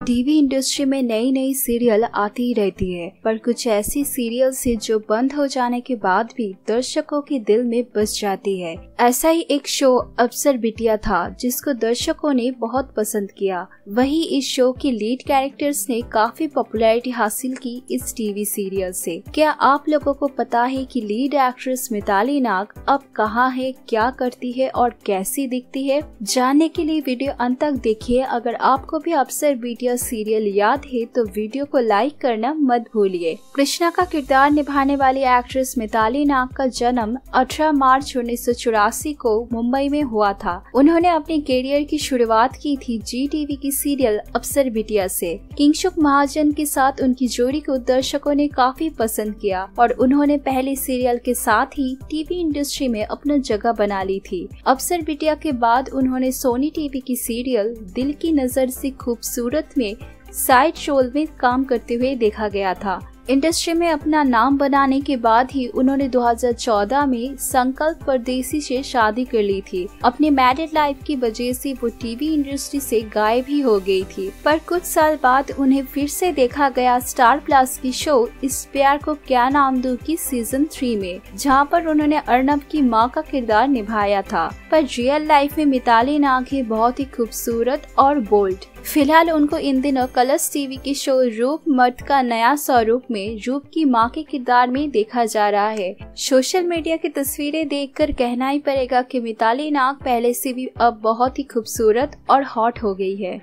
TV industry में नई नई सीरियल आती ही रहती है, पर कुछ ऐसी सीरियल है जो बंद हो जाने के बाद भी दर्शकों के दिल में बस जाती है। ऐसा ही एक शो अफसर बिटिया था जिसको दर्शकों ने बहुत पसंद किया। वही इस शो के लीड कैरेक्टर्स ने काफी पॉपुलैरिटी हासिल की इस टीवी सीरियल से। क्या आप लोगों को पता है कि लीड एक्ट्रेस मिताली नाग अब कहाँ है, क्या करती है और कैसी दिखती है? जानने के लिए वीडियो अंत तक देखिए। अगर आपको भी अफसर बिटिया सीरियल याद है तो वीडियो को लाइक करना मत भूलिए। कृष्णा का किरदार निभाने वाली एक्ट्रेस मिताली नाग का जन्म 18 मार्च 1984 को मुंबई में हुआ था। उन्होंने अपने करियर की शुरुआत की थी जी टीवी की सीरियल अफसर बिटिया से। किंगशुक महाजन के साथ उनकी जोड़ी को दर्शकों ने काफी पसंद किया और उन्होंने पहले सीरियल के साथ ही टीवी इंडस्ट्री में अपना जगह बना ली थी। अफसर बिटिया के बाद उन्होंने सोनी टीवी की सीरियल दिल की नजर से खूबसूरत में साइड रोल में काम करते हुए देखा गया था। इंडस्ट्री में अपना नाम बनाने के बाद ही उन्होंने 2014 में संकल्प परदेसी से शादी कर ली थी। अपने मैरिड लाइफ की वजह से वो टीवी इंडस्ट्री से गायब ही हो गई थी, पर कुछ साल बाद उन्हें फिर से देखा गया स्टार प्लस की शो इस प्यार को क्या नाम दूं की सीजन 3 में, जहां पर उन्होंने अर्नब की मां का किरदार निभाया था। पर रियल लाइफ में मिताली नाग है बहुत ही खूबसूरत और बोल्ड। फिलहाल उनको इन दिनों कलर्स टीवी के शो रूप मर्द का नया स्वरूप में रूप की मां के किरदार में देखा जा रहा है। सोशल मीडिया की तस्वीरें देखकर कहना ही पड़ेगा कि मिताली नाग पहले से भी अब बहुत ही खूबसूरत और हॉट हो गई है।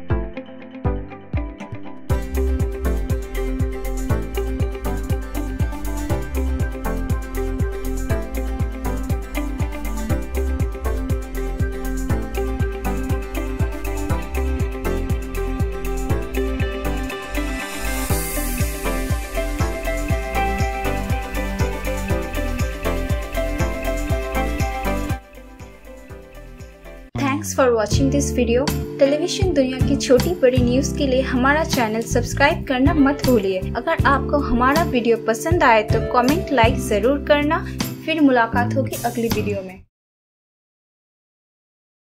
Thanks for watching this video. Television दुनिया की छोटी बड़ी न्यूज़ के लिए हमारा चैनल सब्सक्राइब करना मत भूलिए। अगर आपको हमारा वीडियो पसंद आए तो कमेंट लाइक जरूर करना। फिर मुलाकात होगी अगली वीडियो में।